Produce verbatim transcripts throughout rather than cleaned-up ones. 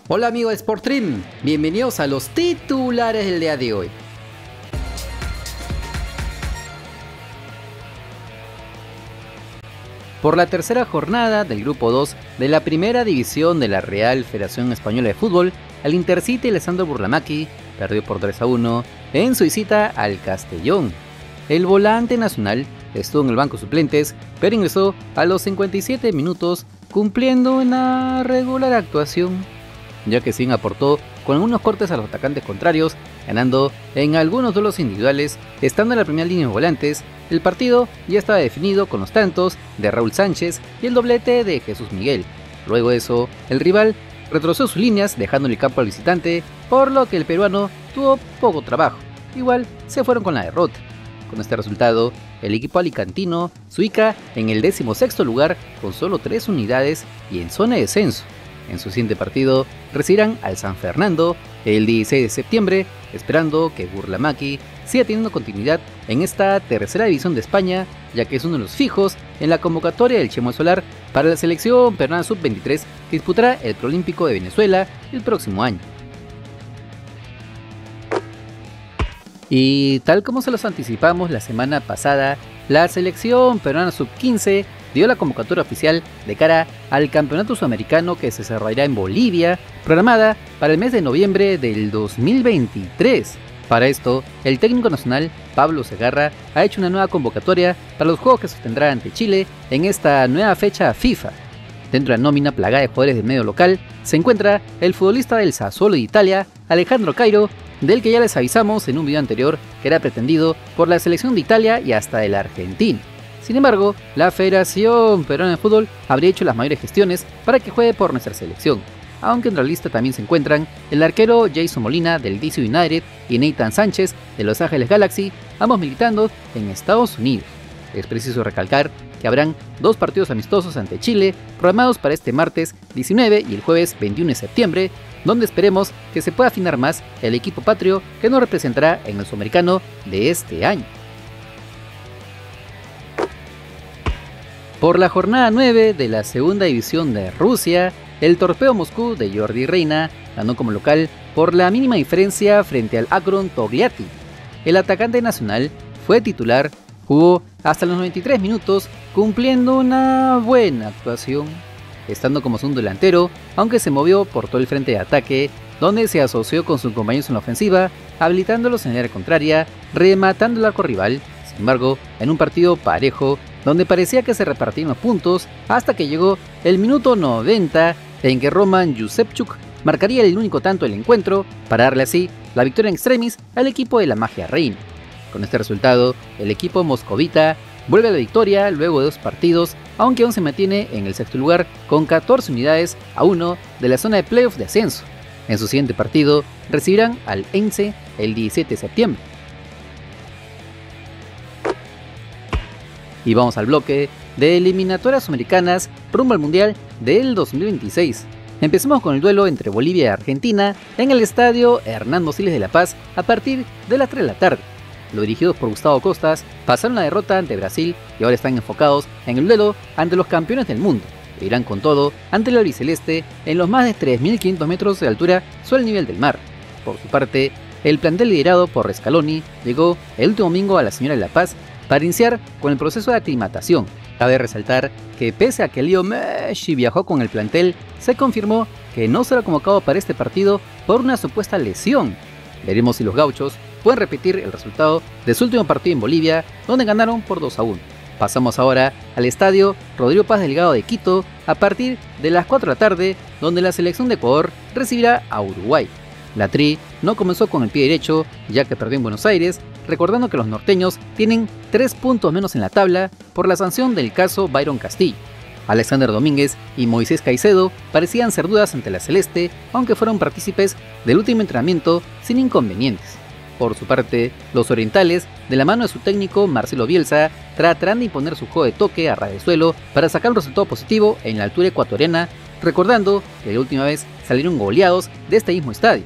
Hola amigos de Sportstream, bienvenidos a los titulares del día de hoy. Por la tercera jornada del grupo dos de la primera división de la Real Federación Española de Fútbol, el Intercity Alessandro Burlamaqui perdió por tres a uno en su visita al Castellón. El volante nacional estuvo en el banco de suplentes, pero ingresó a los cincuenta y siete minutos cumpliendo una regular actuación, ya que sí aportó con algunos cortes a los atacantes contrarios, ganando en algunos duelos individuales. Estando en la primera línea de volantes, el partido ya estaba definido con los tantos de Raúl Sánchez y el doblete de Jesús Miguel. Luego de eso, el rival retrocedió sus líneas dejando el campo al visitante, por lo que el peruano tuvo poco trabajo. Igual se fueron con la derrota. Con este resultado, el equipo alicantino se ubica en el decimosexto lugar con solo tres unidades y en zona de descenso. En su siguiente partido recibirán al San Fernando el dieciséis de septiembre, esperando que Burlamaqui siga teniendo continuidad en esta tercera división de España, ya que es uno de los fijos en la convocatoria del Chemo Solar para la selección peruana sub veintitrés que disputará el Preolímpico de Venezuela el próximo año. Y tal como se los anticipamos la semana pasada, la selección peruana sub quince dio la convocatoria oficial de cara al Campeonato Sudamericano que se desarrollará en Bolivia, programada para el mes de noviembre del dos mil veintitrés. Para esto, el técnico nacional Pablo Segarra ha hecho una nueva convocatoria para los juegos que se sostendrá ante Chile en esta nueva fecha FIFA. Dentro de la nómina plagada de jugadores del medio local se encuentra el futbolista del Sassuolo de Italia, Alejandro Cairo, del que ya les avisamos en un video anterior que era pretendido por la selección de Italia y hasta de la Argentina. Sin embargo, la Federación Peruana de Fútbol habría hecho las mayores gestiones para que juegue por nuestra selección, aunque en la lista también se encuentran el arquero Jason Molina del D C United y Nathan Sánchez de Los Ángeles Galaxy, ambos militando en Estados Unidos. Es preciso recalcar que habrán dos partidos amistosos ante Chile programados para este martes diecinueve y el jueves veintiuno de septiembre, donde esperemos que se pueda afinar más el equipo patrio que nos representará en el Sudamericano de este año. Por la jornada nueve de la segunda división de Rusia, el Torpedo Moscú de Jordi Reina ganó como local por la mínima diferencia frente al Akron Togliatti. El atacante nacional fue titular, jugó hasta los noventa y tres minutos cumpliendo una buena actuación, estando como segundo delantero, aunque se movió por todo el frente de ataque, donde se asoció con sus compañeros en la ofensiva, habilitándolos en el área contraria, rematando el arco rival. Sin embargo, en un partido parejo, donde parecía que se repartían los puntos, hasta que llegó el minuto noventa, en que Roman Yusepchuk marcaría el único tanto del encuentro, para darle así la victoria en extremis al equipo de la Magia Reina. Con este resultado, el equipo moscovita vuelve a la victoria luego de dos partidos, aunque aún se mantiene en el sexto lugar con catorce unidades a uno de la zona de playoff de ascenso. En su siguiente partido recibirán al Ence el diecisiete de septiembre. Y vamos al bloque de eliminatorias americanas rumbo al Mundial del dos mil veintiséis. Empecemos con el duelo entre Bolivia y Argentina en el estadio Hernando Siles de La Paz a partir de las tres de la tarde. Los dirigidos por Gustavo Costas pasaron la derrota ante Brasil y ahora están enfocados en el duelo ante los campeones del mundo. Irán con todo ante el albiceleste en los más de tres mil quinientos metros de altura sobre el nivel del mar. Por su parte, el plantel liderado por Scaloni llegó el último domingo a la Señora de La Paz para iniciar con el proceso de aclimatación. Cabe resaltar que pese a que Leo Messi viajó con el plantel, se confirmó que no será convocado para este partido por una supuesta lesión. Veremos si los gauchos pueden repetir el resultado de su último partido en Bolivia, donde ganaron por dos a uno. Pasamos ahora al estadio Rodrigo Paz Delgado de Quito a partir de las cuatro de la tarde, donde la selección de Ecuador recibirá a Uruguay. La Tri no comenzó con el pie derecho, ya que perdió en Buenos Aires, recordando que los norteños tienen tres puntos menos en la tabla por la sanción del caso Byron Castillo. Alexander Domínguez y Moisés Caicedo parecían ser dudas ante la Celeste, aunque fueron partícipes del último entrenamiento sin inconvenientes. Por su parte, los orientales, de la mano de su técnico Marcelo Bielsa, tratarán de imponer su juego de toque a ras de suelo para sacar un resultado positivo en la altura ecuatoriana, recordando que la última vez salieron goleados de este mismo estadio.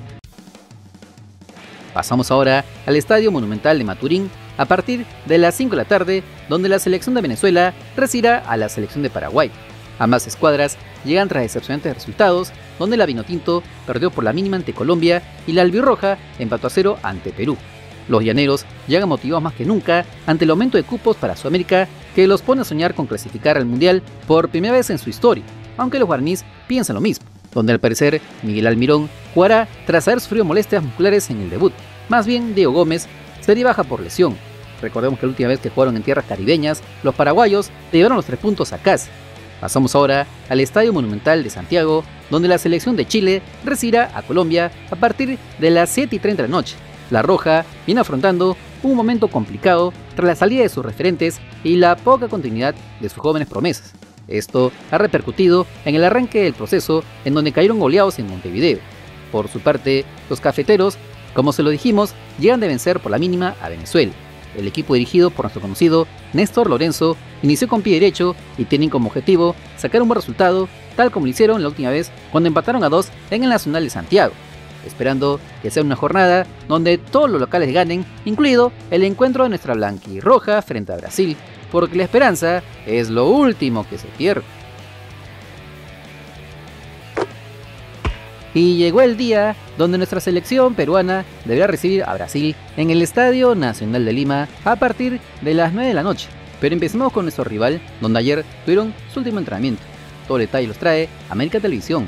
Pasamos ahora al Estadio Monumental de Maturín a partir de las cinco de la tarde, donde la selección de Venezuela recibirá a la selección de Paraguay. Ambas escuadras llegan tras decepcionantes resultados, donde la Vinotinto perdió por la mínima ante Colombia y la Albirroja empató a cero ante Perú. Los llaneros llegan motivados más que nunca ante el aumento de cupos para Sudamérica que los pone a soñar con clasificar al Mundial por primera vez en su historia, aunque los guaraníes piensan lo mismo, donde al parecer Miguel Almirón jugará tras haber sufrido molestias musculares en el debut. Más bien, Diego Gómez sería baja por lesión. Recordemos que la última vez que jugaron en tierras caribeñas, los paraguayos llevaron los tres puntos a casa. Pasamos ahora al Estadio Monumental de Santiago, donde la selección de Chile recibirá a Colombia a partir de las siete y treinta de la noche. La Roja viene afrontando un momento complicado tras la salida de sus referentes y la poca continuidad de sus jóvenes promesas. Esto ha repercutido en el arranque del proceso, en donde cayeron goleados en Montevideo. Por su parte, los cafeteros, como se lo dijimos, llegan de vencer por la mínima a Venezuela. El equipo dirigido por nuestro conocido Néstor Lorenzo inició con pie derecho y tienen como objetivo sacar un buen resultado, tal como lo hicieron la última vez cuando empataron a dos en el Nacional de Santiago, esperando que sea una jornada donde todos los locales ganen, incluido el encuentro de nuestra blanquirroja frente a Brasil, porque la esperanza es lo último que se pierde. Y llegó el día donde nuestra selección peruana deberá recibir a Brasil en el Estadio Nacional de Lima a partir de las nueve de la noche. Pero empecemos con nuestro rival, donde ayer tuvieron su último entrenamiento. Todo el detalle los trae América Televisión.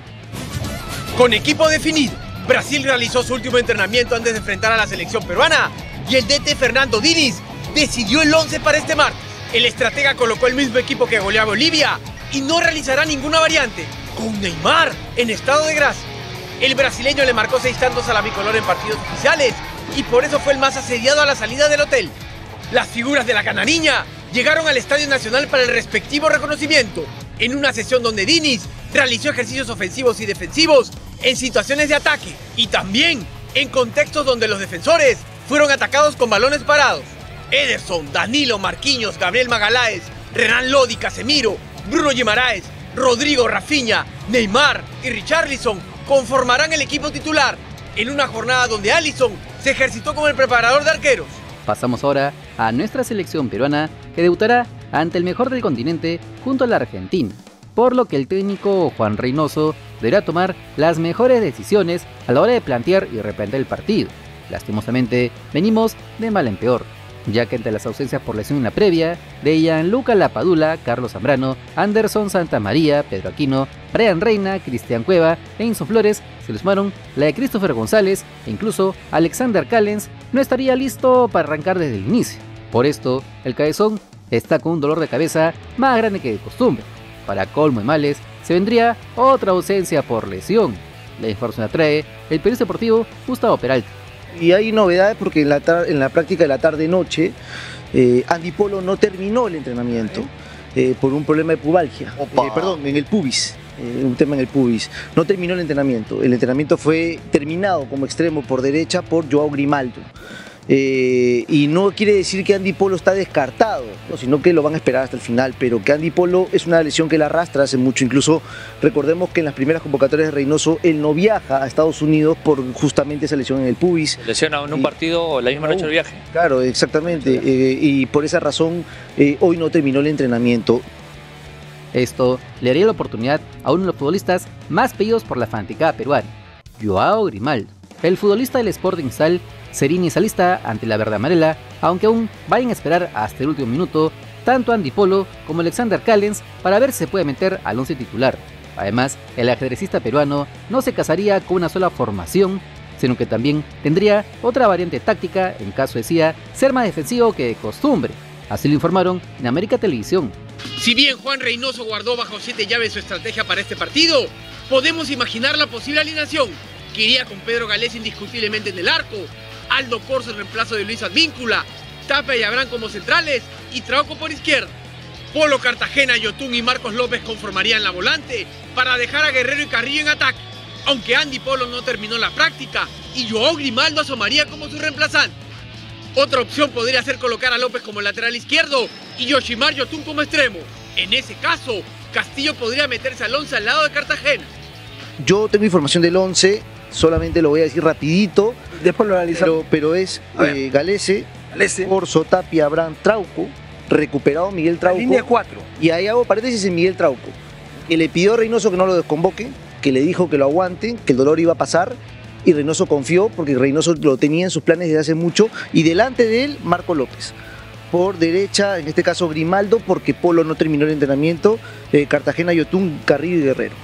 Con equipo definido, Brasil realizó su último entrenamiento antes de enfrentar a la selección peruana y el D T Fernando Diniz decidió el once para este martes. El estratega colocó el mismo equipo que goleó a Bolivia y no realizará ninguna variante, con Neymar en estado de gracia. El brasileño le marcó seis tantos a la bicolor en partidos oficiales y por eso fue el más asediado a la salida del hotel. Las figuras de la canariña llegaron al Estadio Nacional para el respectivo reconocimiento, en una sesión donde Diniz realizó ejercicios ofensivos y defensivos en situaciones de ataque y también en contextos donde los defensores fueron atacados con balones parados. Ederson, Danilo, Marquinhos, Gabriel Magaláes, Renan Lodi, Casemiro, Bruno Guimaraes, Rodrigo, Rafinha, Neymar y Richarlison conformarán el equipo titular en una jornada donde Alisson se ejercitó como el preparador de arqueros. Pasamos ahora a nuestra selección peruana, que debutará ante el mejor del continente junto a la Argentina, por lo que el técnico Juan Reynoso deberá tomar las mejores decisiones a la hora de plantear y replantear el partido. Lastimosamente, venimos de mal en peor, ya que entre las ausencias por lesión en la previa de Gianluca Lapadula, Carlos Zambrano, Anderson Santamaría, Pedro Aquino, Brian Reina, Cristian Cueva e Enzo Flores, se le sumaron la de Christopher González e incluso Alexander Callens no estaría listo para arrancar desde el inicio. Por esto, el cabezón está con un dolor de cabeza más grande que de costumbre. Para colmo de males, se vendría otra ausencia por lesión. La información la trae el periodista deportivo Gustavo Peralta. Y hay novedades porque en la, en la práctica de la tarde-noche, eh, Andy Polo no terminó el entrenamiento eh, por un problema de pubalgia, eh, perdón, en el pubis, eh, un tema en el pubis. No terminó el entrenamiento, el entrenamiento fue terminado como extremo por derecha por Joao Grimaldo. Eh, y no quiere decir que Andy Polo está descartado, ¿no? Sino que lo van a esperar hasta el final, pero que Andy Polo es una lesión que él arrastra hace mucho. Incluso recordemos que en las primeras convocatorias de Reynoso él no viaja a Estados Unidos por justamente esa lesión en el pubis. Lesiona en un y, partido la misma noche del viaje. Claro, exactamente, eh, y por esa razón eh, hoy no terminó el entrenamiento. Esto le daría la oportunidad a uno de los futbolistas más pedidos por la fanaticada peruana, Joao Grimaldo. El futbolista del Sporting Cristal sería inicialista ante la verde amarela, aunque aún vayan a esperar hasta el último minuto tanto Andy Polo como Alexander Callens para ver si se puede meter al once titular. Además, el ajedrecista peruano no se casaría con una sola formación, sino que también tendría otra variante táctica en caso decida ser más defensivo que de costumbre. Así lo informaron en América Televisión. Si bien Juan Reynoso guardó bajo siete llaves su estrategia para este partido, podemos imaginar la posible alineación, que iría con Pedro Galés indiscutiblemente en el arco, Aldo Corso en reemplazo de Luis Advíncula, Tapia y Abraham como centrales y Trauco por izquierda. Polo, Cartagena, Yotún y Marcos López conformarían la volante para dejar a Guerrero y Carrillo en ataque, aunque Andy Polo no terminó la práctica y Joao Grimaldo asomaría como su reemplazante. Otra opción podría ser colocar a López como lateral izquierdo y Yoshimar Yotún como extremo. En ese caso, Castillo podría meterse al once al lado de Cartagena. Yo tengo información del once, solamente lo voy a decir rapidito. Después lo analizamos. Pero, pero es eh, Galese, Corso, Tapia, Abraham, Trauco, recuperado Miguel Trauco. La línea cuatro. Y ahí hago paréntesis en Miguel Trauco. que le pidió a Reynoso que no lo desconvoque, que le dijo que lo aguante, que el dolor iba a pasar, y Reynoso confió porque Reynoso lo tenía en sus planes desde hace mucho, y delante de él Marco López. Por derecha, en este caso Grimaldo, porque Polo no terminó el entrenamiento, eh, Cartagena, Yotún, Carrillo y Guerrero.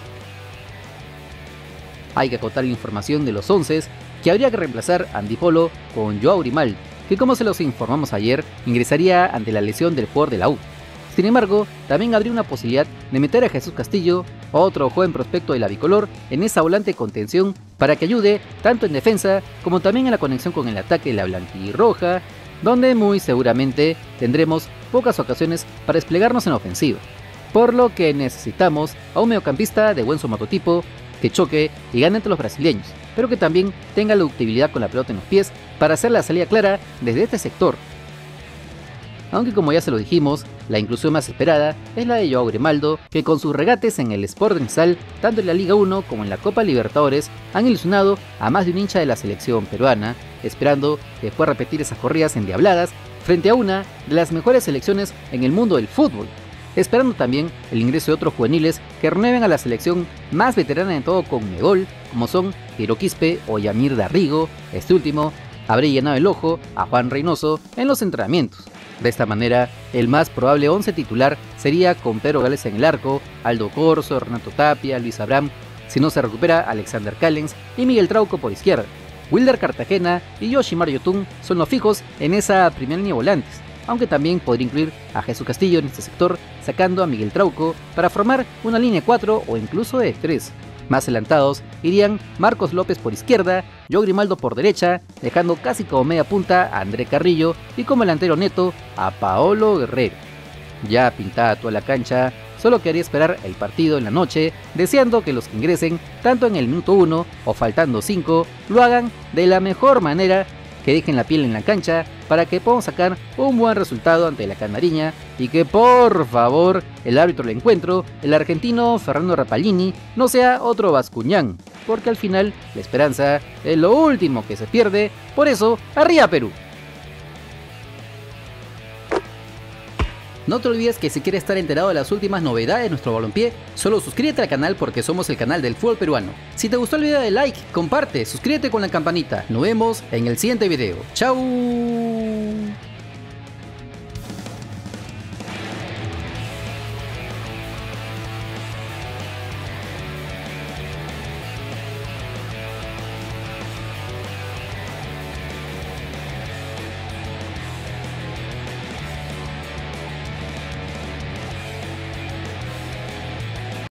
Hay que acotar la información de los once que habría que reemplazar a Andy Polo con Joao Grimaldo, que como se los informamos ayer, ingresaría ante la lesión del jugador de la U. Sin embargo, también habría una posibilidad de meter a Jesús Castillo, otro joven prospecto de la bicolor, en esa volante contención para que ayude tanto en defensa como también en la conexión con el ataque de la blanquirroja, donde muy seguramente tendremos pocas ocasiones para desplegarnos en ofensiva. Por lo que necesitamos a un mediocampista de buen somatotipo que choque y gane entre los brasileños, pero que también tenga la ductibilidad con la pelota en los pies para hacer la salida clara desde este sector. Aunque como ya se lo dijimos, la inclusión más esperada es la de Joao Grimaldo, que con sus regates en el Sporting Cristal, tanto en la Liga uno como en la Copa Libertadores, han ilusionado a más de un hincha de la selección peruana, esperando que pueda repetir esas corridas endiabladas frente a una de las mejores selecciones en el mundo del fútbol, esperando también el ingreso de otros juveniles que renueven a la selección más veterana de todo Conmebol, como son Piero Quispe o Yamir Darrigo. Este último habría llenado el ojo a Juan Reynoso en los entrenamientos. De esta manera, el más probable once titular sería con Pedro Gálvez en el arco, Aldo Corso, Renato Tapia, Luis Abraham, si no se recupera Alexander Callens y Miguel Trauco por izquierda. Wilder Cartagena y Yoshimar Yotún son los fijos en esa primera línea de volantes, aunque también podría incluir a Jesús Castillo en este sector, sacando a Miguel Trauco para formar una línea de cuatro o incluso de tres. Más adelantados irían Marcos López por izquierda, Joao Grimaldo por derecha, dejando casi como media punta a André Carrillo y como delantero neto a Paolo Guerrero. Ya pintada toda la cancha, solo quedaría esperar el partido en la noche, deseando que los que ingresen, tanto en el minuto uno o faltando cinco, lo hagan de la mejor manera, que dejen la piel en la cancha para que podamos sacar un buen resultado ante la Canariña y que por favor el árbitro del encuentro, el argentino Fernando Rapallini, no sea otro Bascuñán, porque al final la esperanza es lo último que se pierde. Por eso, ¡arriba Perú! No te olvides que si quieres estar enterado de las últimas novedades de nuestro balompié, solo suscríbete al canal porque somos el canal del fútbol peruano. Si te gustó el video, de like, comparte, suscríbete con la campanita. Nos vemos en el siguiente video. ¡Chao!